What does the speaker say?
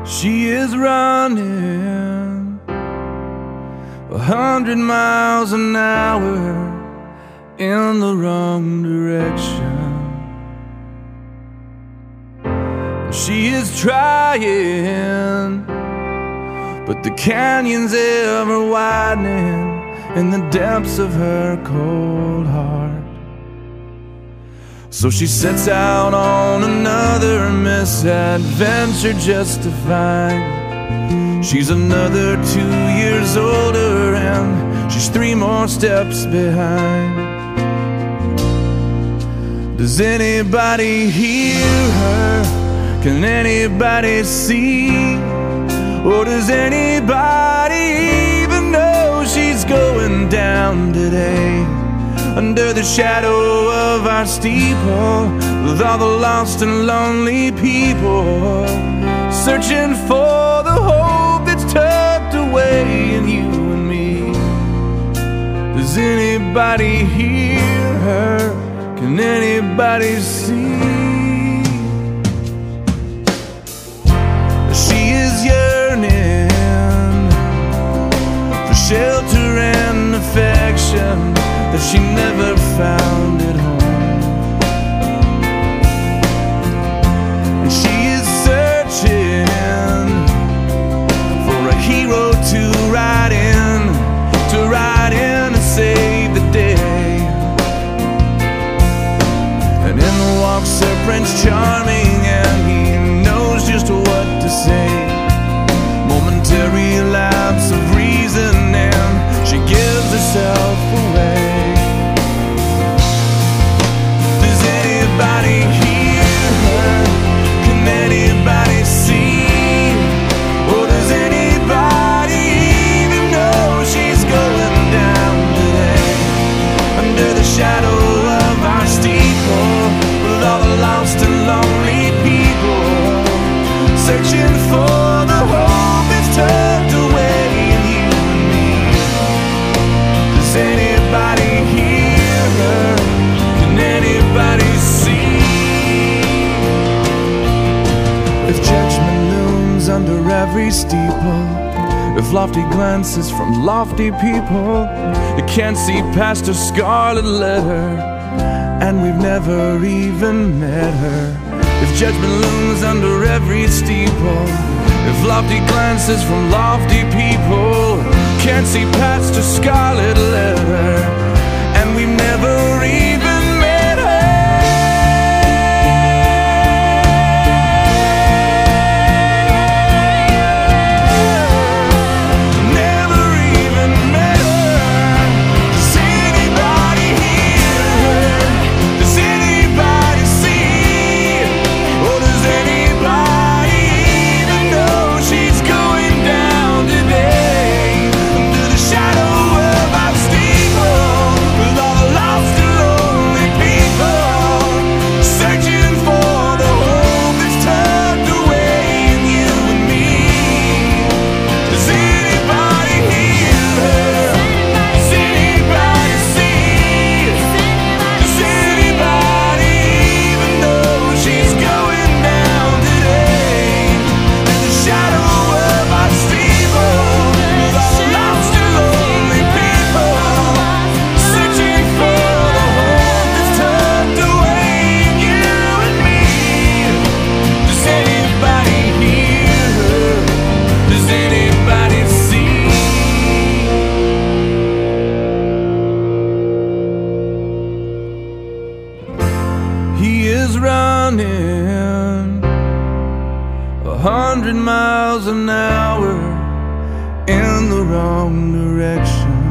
She is running 100 miles an hour in the wrong direction. She is trying, but the canyon's ever widening in the depths of her cold heart. So she sets out on another misadventure just to find she's another 2 years older and she's 3 more steps behind. Does anybody hear her? Can anybody see? Or does anybody even know she's going down today? Under the shadow of our steeple, with all the lost and lonely people, searching for the hope that's tucked away in you and me. Does anybody hear her? Can anybody see? She is yearning for shelter and affection that she never found at home. And she is searching for a hero to ride in and save the day. And in walks her Prince Charming, and he knows just what to say. Momentary lapse of reason, and she gives herself away. Does anybody hear her? Can anybody see? Or does anybody even know she's going down today? Under the shadow of our steeple, with all the lost and lonely people, searching for the hope that's tucked away in you and me. Does anybody hear her? Can anybody see? If judgment looms under every steeple, if lofty glances from lofty people, you can't see past her scarlet letter, and we've never even met her. If judgment looms under every steeple, if lofty glances from lofty people can't see past her scarlet letter, and we've never even met her. Never even met her. Does anybody hear her? Does anybody see? Or does anybody even know she's going down today? Under the shadow of our steeple, with all the lost and lonely people, searching for the hope that's tucked away in you and me. Does anybody hear her? Does anybody see? Does anybody even know she's going down today? In the shadow of our steeple, with all the lost and lonely people, searching for the hope that's tucked away in you and me. Does anybody hear her? Does anybody see? He is running 100 miles an hour in the wrong direction.